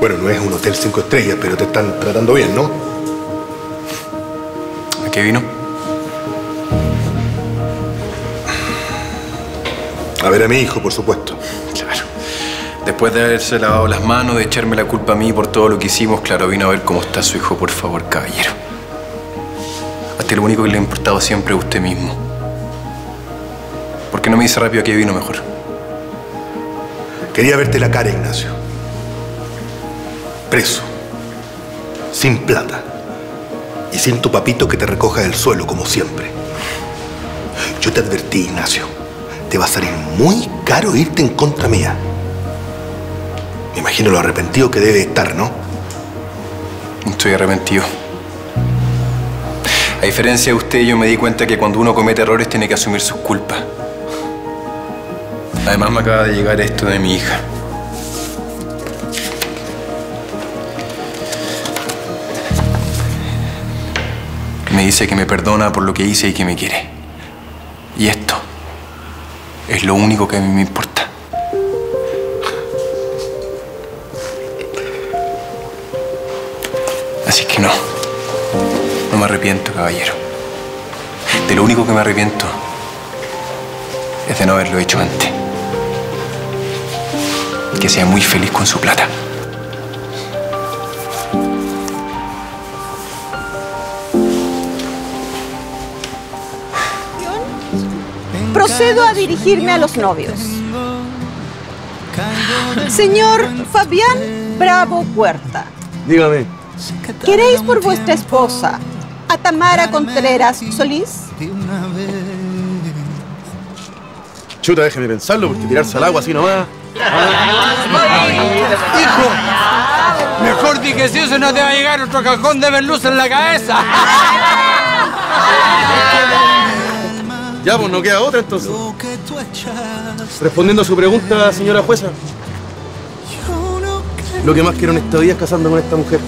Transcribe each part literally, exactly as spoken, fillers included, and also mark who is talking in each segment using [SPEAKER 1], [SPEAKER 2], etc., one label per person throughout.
[SPEAKER 1] Bueno, no es un hotel cinco estrellas, pero te están tratando bien, ¿no?
[SPEAKER 2] ¿A qué vino?
[SPEAKER 1] A ver a mi hijo, por supuesto.
[SPEAKER 2] Claro. Después de haberse lavado las manos, de echarme la culpa a mí por todo lo que hicimos, claro, vino a ver cómo está su hijo, por favor, caballero. A usted lo único que le ha importado siempre es usted mismo. ¿Por qué no me dice rápido a qué vino mejor?
[SPEAKER 1] Quería verte la cara, Ignacio. Preso. Sin plata. Y sin tu papito que te recoja del suelo, como siempre. Yo te advertí, Ignacio. Te va a salir muy caro irte en contra mía. Me imagino lo arrepentido que debe estar, ¿no?
[SPEAKER 2] No estoy arrepentido. A diferencia de usted, yo me di cuenta que cuando uno comete errores tiene que asumir sus culpas. Además, me acaba de llegar esto de mi hija. Me dice que me perdona por lo que hice y que me quiere. Y esto es lo único que a mí me importa. Así que no. No me arrepiento, caballero. De lo único que me arrepiento es de no haberlo hecho antes. Que sea muy feliz con su plata.
[SPEAKER 3] Procedo a dirigirme a los novios. Señor Fabián Bravo Puerta.
[SPEAKER 4] Dígame.
[SPEAKER 3] ¿Queréis por vuestra esposa a Tamara Contreras Solís?
[SPEAKER 4] Chuta, déjeme pensarlo, porque tirarse al agua así nomás.
[SPEAKER 5] ¡Hijo! Mejor di que si eso no te va a llegar otro cajón de merluza en la cabeza.
[SPEAKER 4] Ya, pues no queda otra entonces. Respondiendo a su pregunta, señora jueza, lo que más quiero en esta vida es casarme con esta mujer.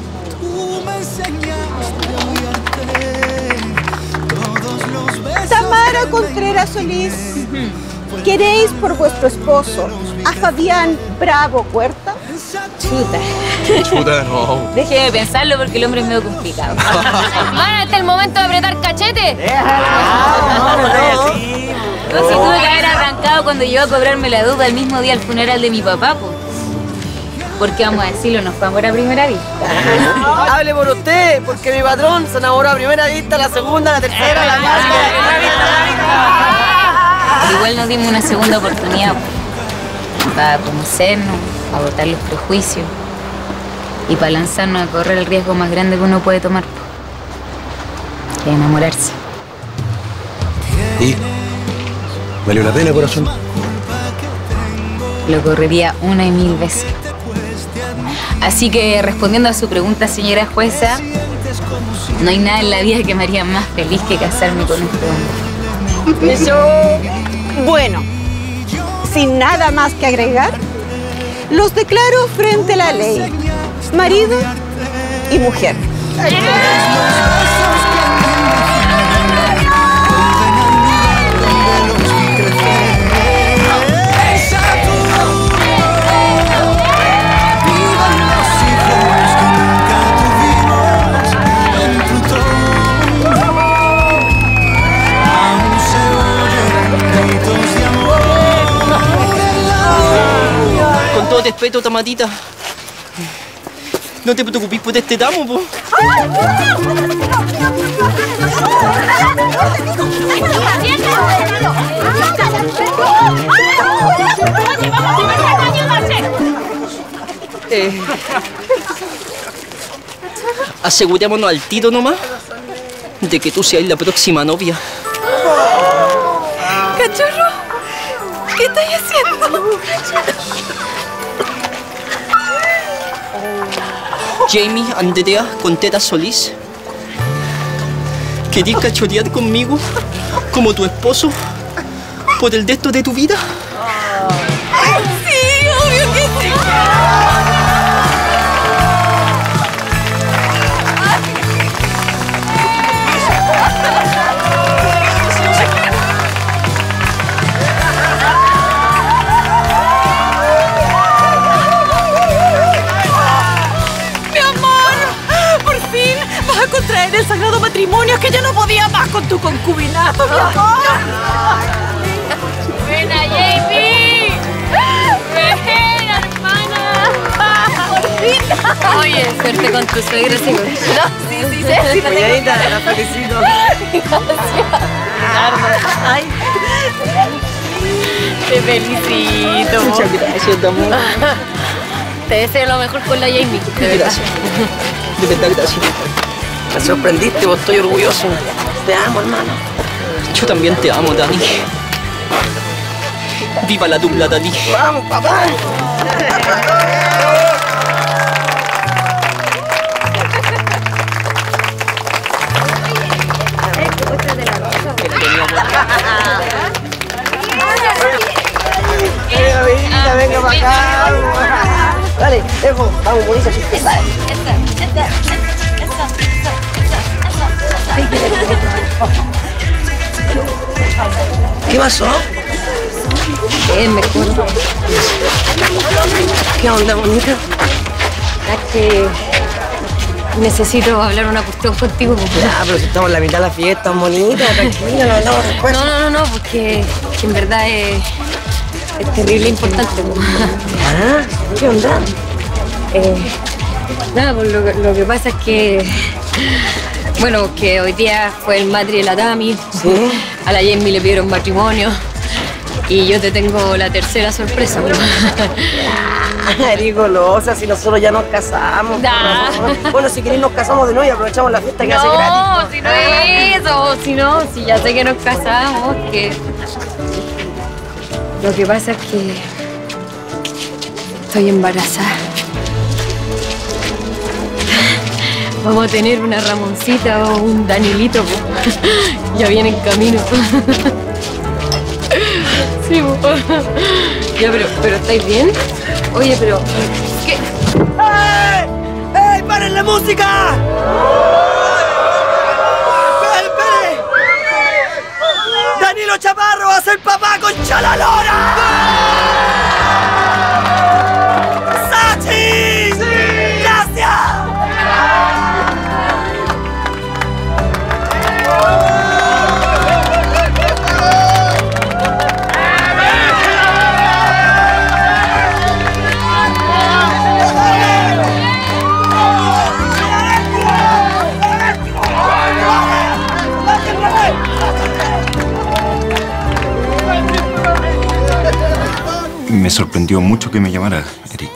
[SPEAKER 3] Tamara Contreras Solís, ¿queréis por vuestro esposo a Fabián Bravo Puerta?
[SPEAKER 6] Chuta.
[SPEAKER 4] Chuta, no.
[SPEAKER 6] Deje de pensarlo porque el hombre es medio complicado. ¿Van hasta el momento de apretar cachete?
[SPEAKER 7] No, no, no, así.
[SPEAKER 6] No, si tuve que haber arrancado cuando llegó a cobrarme la deuda el mismo día al funeral de mi papá, pues. Porque, vamos a decirlo, nos fue amor a primera vista.
[SPEAKER 7] Hable por usted, porque mi patrón se enamoró a primera vista, la segunda, la tercera, la cuarta.
[SPEAKER 6] Pero igual nos dimos una segunda oportunidad para conocernos, para botar los prejuicios y para lanzarnos a correr el riesgo más grande que uno puede tomar, que es enamorarse.
[SPEAKER 4] ¿Y? ¿Valió la pena, corazón?
[SPEAKER 6] Lo correría una y mil veces. Así que, respondiendo a su pregunta, señora jueza, no hay nada en la vida que me haría más feliz que casarme con este hombre.
[SPEAKER 3] Eso... Bueno, sin nada más que agregar, los declaro frente a la ley, marido y mujer.
[SPEAKER 7] Con todo respeto, Tamatita, no te preocupes por este tamo, po. Eh, asegurémonos al tiro nomás de que tú seas la próxima novia.
[SPEAKER 3] Cachorro, ¿qué estás haciendo?
[SPEAKER 7] Jamie Andrea Contreras Solís, ¿querés cachorear conmigo como tu esposo por el resto de tu vida?
[SPEAKER 3] Sí, obvio que sí. a contraer el sagrado matrimonio, es que yo no podía más con tu concubinato, mi amor.
[SPEAKER 6] ¡Buena, Jamie! ¡Buena, hermana! ¡Por fin! Oye, suerte con tu suegra, seguro. No, sí, sí, sí. sí
[SPEAKER 7] Cuidadita, la felicito.
[SPEAKER 3] Ay.
[SPEAKER 6] Te felicito.
[SPEAKER 7] Muchas gracias, amor.
[SPEAKER 6] Te deseo lo mejor con la Jamie, de verdad.
[SPEAKER 7] Gracias. De verdad, gracias. Me sorprendiste, vos, estoy orgulloso. Te amo, hermano. Yo también te amo, Dani. ¡Viva la dupla, Dani! ¡Vamos, papá! Venga, venga, venga para acá. Dale, Evo, vamos, bonita chiquita. ¿Qué pasó?
[SPEAKER 6] Bien, mejor.
[SPEAKER 7] ¿Qué onda, bonita?
[SPEAKER 6] Es que necesito hablar una cuestión contigo.
[SPEAKER 7] Ya, pero si estamos en la mitad de la fiesta, bonita, tranquila, no, no,
[SPEAKER 6] No, no, no, no, porque que en verdad es, es terrible importante.
[SPEAKER 7] ¿Ah? ¿Qué onda?
[SPEAKER 6] Eh, nada, pues lo, lo que pasa es que, bueno, que hoy día fue el matri de la Tami.
[SPEAKER 7] ¿Sí?
[SPEAKER 6] A la Jamie le pidieron matrimonio. Y yo te tengo la tercera sorpresa.
[SPEAKER 7] Eres golosa, si nosotros ya nos casamos.
[SPEAKER 6] Da.
[SPEAKER 7] Bueno, si queréis nos casamos de nuevo y aprovechamos la fiesta que hace gratis.
[SPEAKER 6] No, si no es eso, si no, si ya sé que nos casamos, que... Lo que pasa es que estoy embarazada. Vamos a tener una Ramoncita o un Danilito, po. Ya viene en camino. Sí, po. Ya, pero, pero ¿estáis bien? Oye, pero... ¿Qué?
[SPEAKER 7] ¡Ey! ¡Ey! ¡Paren la música! ¡Espere, espere! ¡Danilo Chaparro va a ser papá con Chalalora! ¡Sachi! ¡Sí! ¡Gracias!
[SPEAKER 2] Me sorprendió mucho que me llamara, Eric.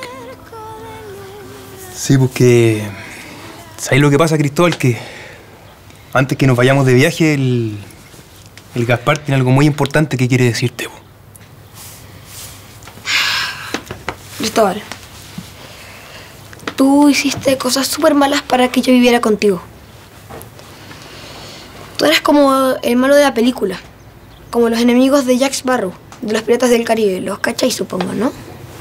[SPEAKER 8] Sí, porque... ¿Sabes lo que pasa, Cristóbal? Que antes que nos vayamos de viaje, el, el Gaspar tiene algo muy importante que quiere decirte. Po.
[SPEAKER 9] Cristóbal, tú hiciste cosas súper malas para que yo viviera contigo. Tú eras como el malo de la película, como los enemigos de Jack Sparrow, de los Piratas del Caribe. Los cacháis, supongo, ¿no?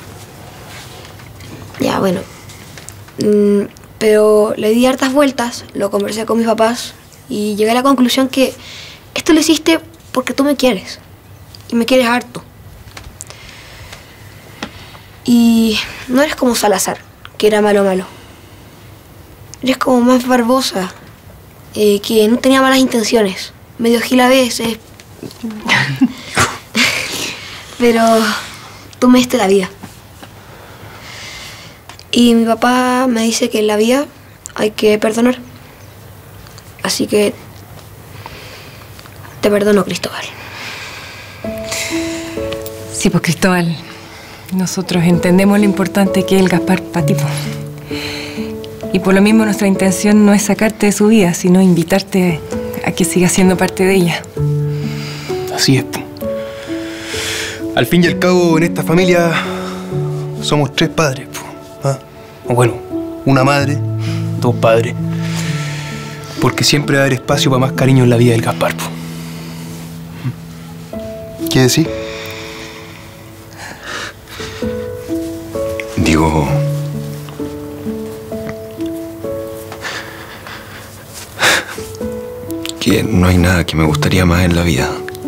[SPEAKER 9] Ya, bueno. Mm, pero le di hartas vueltas, lo conversé con mis papás y llegué a la conclusión que esto lo hiciste porque tú me quieres. Y me quieres harto. Y no eres como Salazar, que era malo malo. Eres como más Barbosa, eh, que no tenía malas intenciones. Medio gil a veces. Pero tú me diste la vida. Y mi papá me dice que en la vida hay que perdonar. Así que te perdono, Cristóbal.
[SPEAKER 10] Sí, pues Cristóbal, nosotros entendemos lo importante que es el Gaspar para ti. Y por lo mismo nuestra intención no es sacarte de su vida, sino invitarte a que sigas siendo parte de ella.
[SPEAKER 8] Así es, po. Al fin y al cabo, en esta familia somos tres padres, po. ¿Ah? O bueno, una madre, dos padres. Porque siempre va a haber espacio para más cariño en la vida del Gaspar, po.
[SPEAKER 1] ¿Qué decís?
[SPEAKER 2] Digo... que no hay nada que me gustaría más en la vida.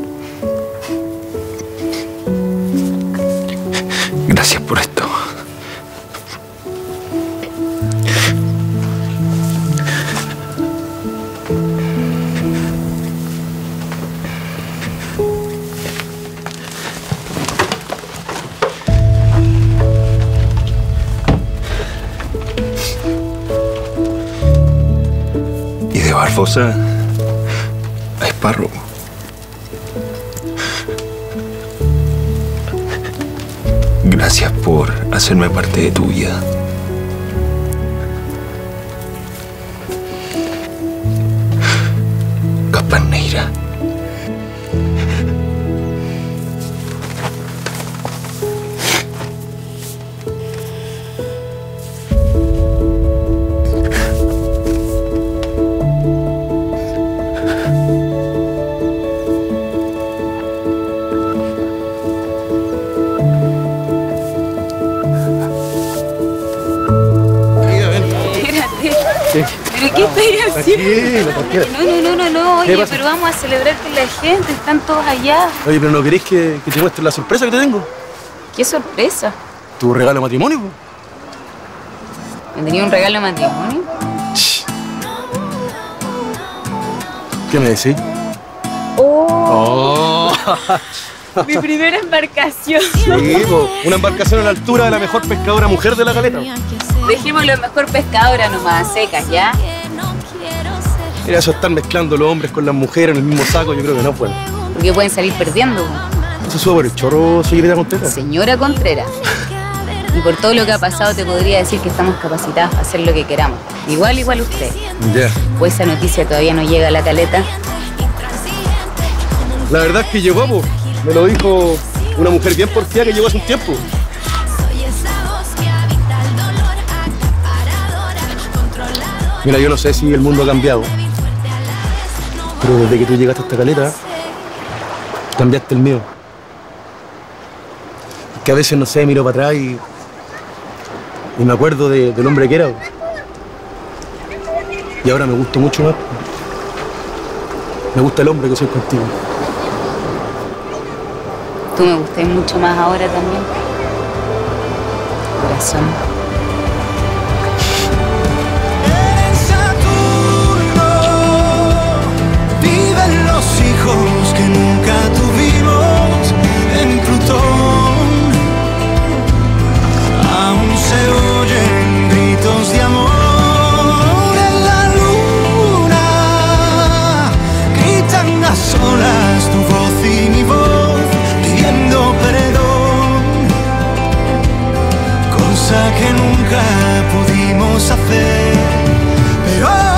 [SPEAKER 2] Gracias por esto. Barbosa, Esparro. Gracias por hacerme parte de tu vida. Gaspar Neira.
[SPEAKER 6] ¿Pero qué estáis haciendo? No, no, no, no, no, oye, pero vamos a celebrar con la gente, están todos allá.
[SPEAKER 4] Oye, pero ¿no querés que, que te muestre la sorpresa que te tengo?
[SPEAKER 6] ¿Qué sorpresa?
[SPEAKER 4] ¿Tu regalo de matrimonio, po?
[SPEAKER 6] ¿Me tenía un regalo de matrimonio?
[SPEAKER 4] ¿Qué me decís?
[SPEAKER 6] ¡Oh! oh. Mi primera embarcación.
[SPEAKER 4] Sí, po, una embarcación a la altura de la mejor pescadora mujer de la caleta.
[SPEAKER 6] Dejémoslo mejor pescadora nomás, a secas, ¿ya?
[SPEAKER 4] Mira, eso estar mezclando los hombres con las mujeres en el mismo saco, yo creo que no es bueno.
[SPEAKER 6] Porque pueden salir perdiendo.
[SPEAKER 4] ¿Eso sube por el chorro, señorita Contreras?
[SPEAKER 6] Señora Contreras. Y por todo lo que ha pasado te podría decir que estamos capacitadas para hacer lo que queramos. Igual, igual usted.
[SPEAKER 4] Ya. Yeah.
[SPEAKER 6] Pues esa noticia todavía no llega a la caleta.
[SPEAKER 4] La verdad es que llegó, po. Me lo dijo una mujer bien porfiada que llegó hace un tiempo. Mira, yo no sé si el mundo ha cambiado, pero desde que tú llegaste a esta caleta, cambiaste el mío. Que a veces, no sé, miro para atrás y, y me acuerdo de, del hombre que era. Y ahora me gusta mucho más. Me gusta el hombre que soy contigo.
[SPEAKER 6] Tú me gustas mucho más ahora también. Corazón.
[SPEAKER 11] Los hijos que nunca tuvimos en Plutón, aún se oyen gritos de amor en la luna, gritan a solas tu voz y mi voz pidiendo perdón, cosa que nunca pudimos hacer, pero